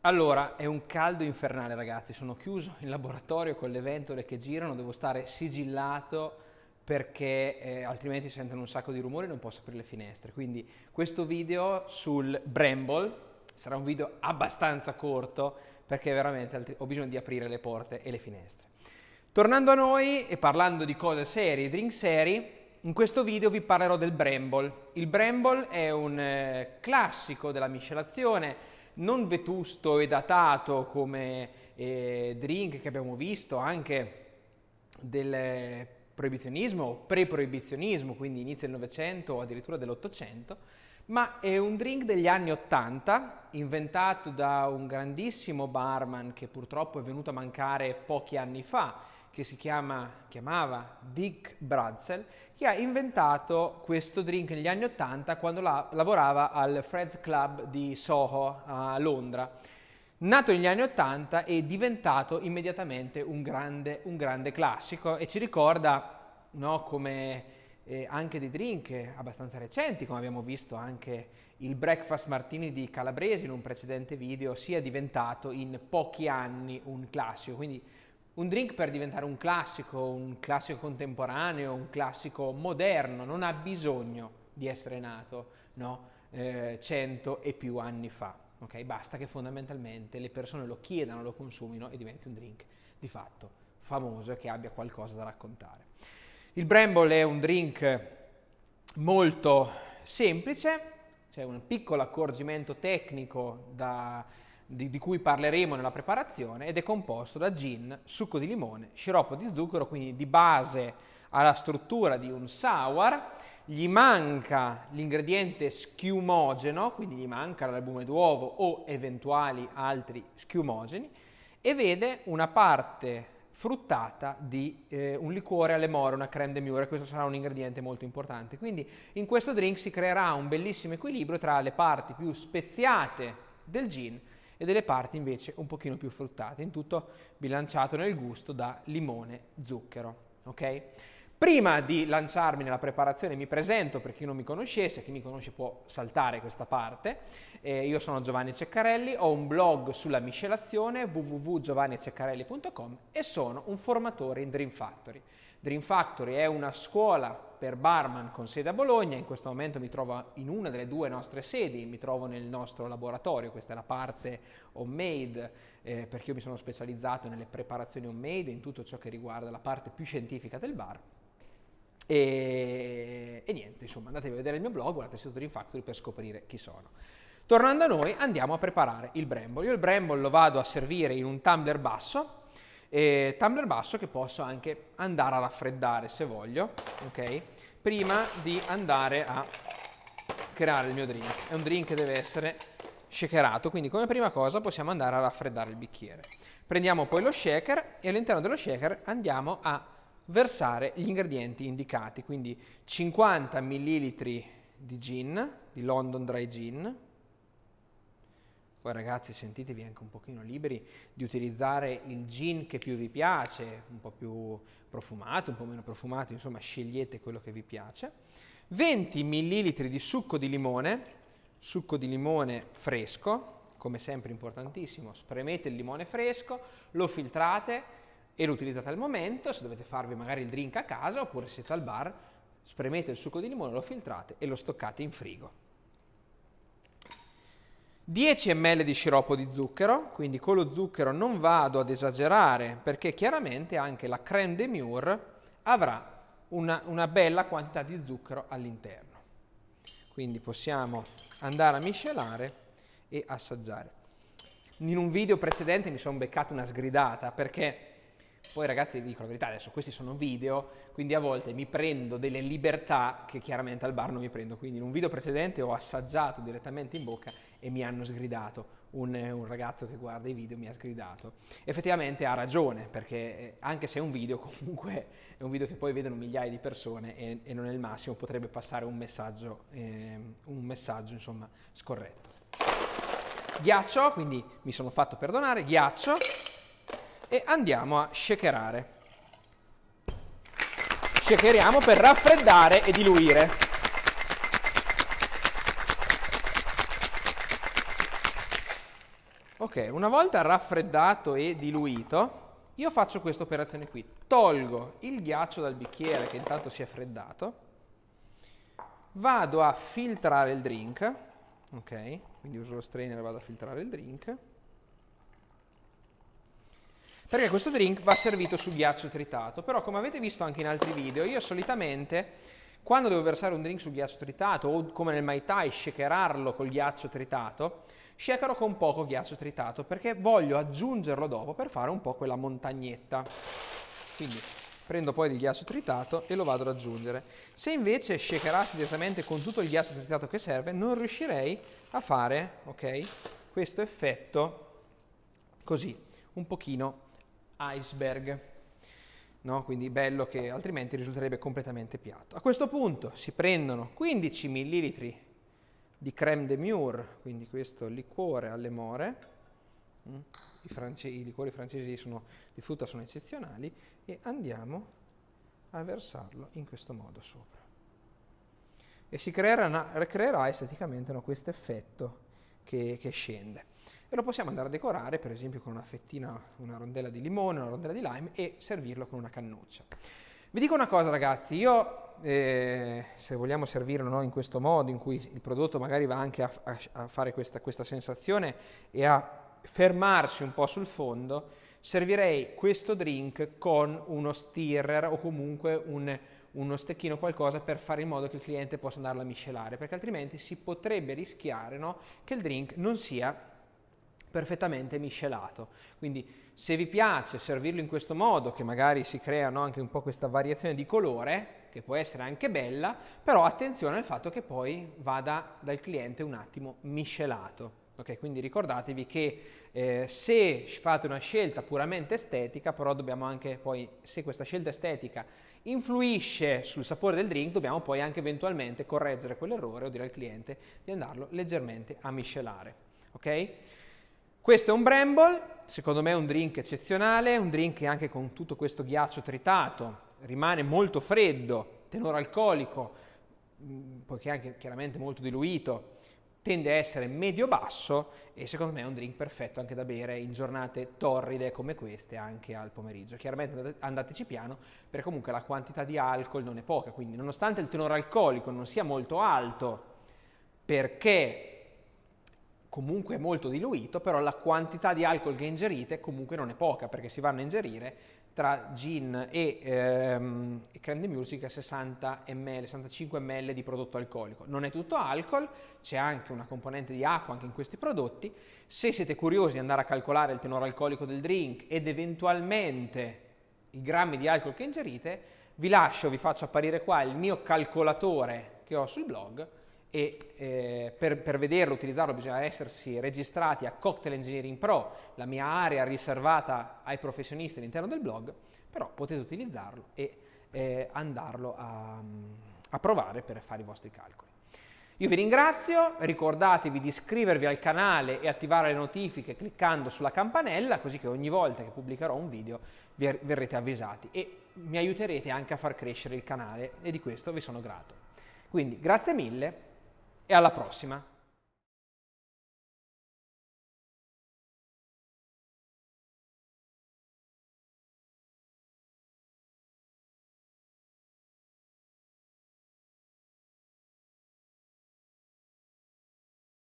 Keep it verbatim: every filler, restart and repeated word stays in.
Allora, è un caldo infernale, ragazzi. Sono chiuso in laboratorio con le ventole che girano, devo stare sigillato perché eh, altrimenti si sentono un sacco di rumori e non posso aprire le finestre. Quindi questo video sul Bramble sarà un video abbastanza corto perché veramente ho bisogno di aprire le porte e le finestre. Tornando a noi e parlando di cose serie, drink seri, in questo video vi parlerò del Bramble. Il Bramble è un eh, classico della miscelazione, non vetusto e datato come eh, drink che abbiamo visto anche del proibizionismo o pre-proibizionismo, quindi inizio del Novecento o addirittura dell'Ottocento, ma è un drink degli anni Ottanta, inventato da un grandissimo barman che purtroppo è venuto a mancare pochi anni fa, che si chiama, chiamava Dick Bradsell, che ha inventato questo drink negli anni Ottanta quando la, lavorava al Fred's Club di Soho a Londra. Nato negli anni Ottanta è diventato immediatamente un grande, un grande classico e ci ricorda, no, come eh, anche dei drink abbastanza recenti, come abbiamo visto anche il Breakfast Martini di Calabresi in un precedente video, sia diventato in pochi anni un classico. Quindi un drink per diventare un classico, un classico contemporaneo, un classico moderno, non ha bisogno di essere nato, no, eh, cento e più anni fa. Okay? Basta che fondamentalmente le persone lo chiedano, lo consumino e diventi un drink di fatto famoso e che abbia qualcosa da raccontare. Il Bramble è un drink molto semplice, c'è un piccolo accorgimento tecnico da Di, di cui parleremo nella preparazione, ed è composto da gin, succo di limone, sciroppo di zucchero, quindi di base alla struttura di un sour. Gli manca l'ingrediente schiumogeno, quindi gli manca l'albume d'uovo o eventuali altri schiumogeni, e vede una parte fruttata di eh, un liquore alle more, una crème de mure. Questo sarà un ingrediente molto importante. Quindi in questo drink si creerà un bellissimo equilibrio tra le parti più speziate del gin e delle parti invece un pochino più fruttate, in tutto bilanciato nel gusto da limone, zucchero. Ok? Prima di lanciarmi nella preparazione mi presento per chi non mi conoscesse, chi mi conosce può saltare questa parte. Eh, io sono Giovanni Ceccarelli, ho un blog sulla miscelazione w w w punto giovanni ceccarelli punto com e sono un formatore in Dream Factory. Dream Factory è una scuola per barman con sede a Bologna. In questo momento mi trovo in una delle due nostre sedi, mi trovo nel nostro laboratorio. Questa è la parte homemade, eh, perché io mi sono specializzato nelle preparazioni homemade, in tutto ciò che riguarda la parte più scientifica del bar. E, e niente, insomma, andatevi a vedere il mio blog, guardate il sito Dream Factory per scoprire chi sono. Tornando a noi, andiamo a preparare il Bramble. Io il Bramble lo vado a servire in un tumbler basso, e tumbler basso che posso anche andare a raffreddare se voglio, ok? Prima di andare a creare il mio drink. È un drink che deve essere shakerato, quindi come prima cosa possiamo andare a raffreddare il bicchiere. Prendiamo poi lo shaker e all'interno dello shaker andiamo a versare gli ingredienti indicati, quindi cinquanta millilitri di gin, di London Dry Gin. Poi ragazzi, sentitevi anche un pochino liberi di utilizzare il gin che più vi piace, un po' più profumato, un po' meno profumato, insomma scegliete quello che vi piace. venti millilitri di succo di limone, succo di limone fresco, come sempre importantissimo, spremete il limone fresco, lo filtrate e lo utilizzate al momento. Se dovete farvi magari il drink a casa oppure siete al bar, spremete il succo di limone, lo filtrate e lo stoccate in frigo. dieci millilitri di sciroppo di zucchero, quindi con lo zucchero non vado ad esagerare perché chiaramente anche la crème de mure avrà una, una bella quantità di zucchero all'interno. Quindi possiamo andare a miscelare e assaggiare. In un video precedente mi sono beccato una sgridata perché poi ragazzi vi dico la verità, adesso questi sono video, quindi a volte mi prendo delle libertà che chiaramente al bar non mi prendo. Quindi in un video precedente ho assaggiato direttamente in bocca e mi hanno sgridato. Un, un ragazzo che guarda i video mi ha sgridato. Effettivamente ha ragione, perché anche se è un video, comunque è un video che poi vedono migliaia di persone e, e non è il massimo, potrebbe passare un messaggio, eh, un messaggio insomma scorretto. Ghiaccio, quindi mi sono fatto perdonare, ghiaccio. E andiamo a shakerare. Shakeriamo per raffreddare e diluire. Ok, una volta raffreddato e diluito, io faccio questa operazione qui. Tolgo il ghiaccio dal bicchiere che intanto si è freddato, vado a filtrare il drink, ok? Quindi uso lo strainer e vado a filtrare il drink, perché questo drink va servito su ghiaccio tritato. Però, come avete visto anche in altri video, io solitamente, quando devo versare un drink su ghiaccio tritato, o come nel Mai Tai, shakerarlo col ghiaccio tritato, shakero con poco ghiaccio tritato, perché voglio aggiungerlo dopo per fare un po' quella montagnetta. Quindi prendo poi il ghiaccio tritato e lo vado ad aggiungere. Se invece shakerassi direttamente con tutto il ghiaccio tritato che serve, non riuscirei a fare, ok, questo effetto così, un pochino iceberg, no? Quindi bello, che altrimenti risulterebbe completamente piatto. A questo punto si prendono quindici millilitri di crème de mure, quindi questo liquore alle more. I, france- I liquori francesi sono, di frutta sono eccezionali, e andiamo a versarlo in questo modo sopra. E si creerà, creerà esteticamente, no, questo effetto che, che scende. E lo possiamo andare a decorare, per esempio, con una fettina, una rondella di limone, una rondella di lime, e servirlo con una cannuccia. Vi dico una cosa, ragazzi, io eh, se vogliamo servirlo, no, in questo modo, in cui il prodotto magari va anche a, a, a fare questa, questa sensazione e a fermarsi un po' sul fondo, servirei questo drink con uno stirrer o comunque un, uno stecchino, qualcosa per fare in modo che il cliente possa andarlo a miscelare, perché altrimenti si potrebbe rischiare, no, che il drink non sia perfettamente miscelato. Quindi se vi piace servirlo in questo modo, che magari si crea, no, anche un po' questa variazione di colore, che può essere anche bella, però attenzione al fatto che poi vada dal cliente un attimo miscelato. Ok, quindi ricordatevi che eh, se fate una scelta puramente estetica, però dobbiamo anche poi, se questa scelta estetica influisce sul sapore del drink, dobbiamo poi anche eventualmente correggere quell'errore o dire al cliente di andarlo leggermente a miscelare. Ok? Questo è un Bramble, secondo me è un drink eccezionale, un drink che anche con tutto questo ghiaccio tritato rimane molto freddo, tenore alcolico, poiché anche chiaramente molto diluito, tende a essere medio-basso, e secondo me è un drink perfetto anche da bere in giornate torride come queste, anche al pomeriggio. Chiaramente andateci piano, perché comunque la quantità di alcol non è poca, quindi nonostante il tenore alcolico non sia molto alto, perché comunque è molto diluito, però la quantità di alcol che ingerite comunque non è poca, perché si vanno a ingerire tra gin e, ehm, e crème de mure circa sessanta millilitri, sessantacinque millilitri di prodotto alcolico. Non è tutto alcol, c'è anche una componente di acqua anche in questi prodotti. Se siete curiosi di andare a calcolare il tenore alcolico del drink ed eventualmente i grammi di alcol che ingerite, vi lascio, vi faccio apparire qua il mio calcolatore che ho sul blog, e eh, per, per vederlo, utilizzarlo, bisogna essersi registrati a Cocktail Engineering Pro, la mia area riservata ai professionisti all'interno del blog, però potete utilizzarlo e eh, andarlo a, a provare per fare i vostri calcoli. Io vi ringrazio, ricordatevi di iscrivervi al canale e attivare le notifiche cliccando sulla campanella, così che ogni volta che pubblicherò un video vi verrete avvisati e mi aiuterete anche a far crescere il canale, e di questo vi sono grato. Quindi grazie mille e alla prossima!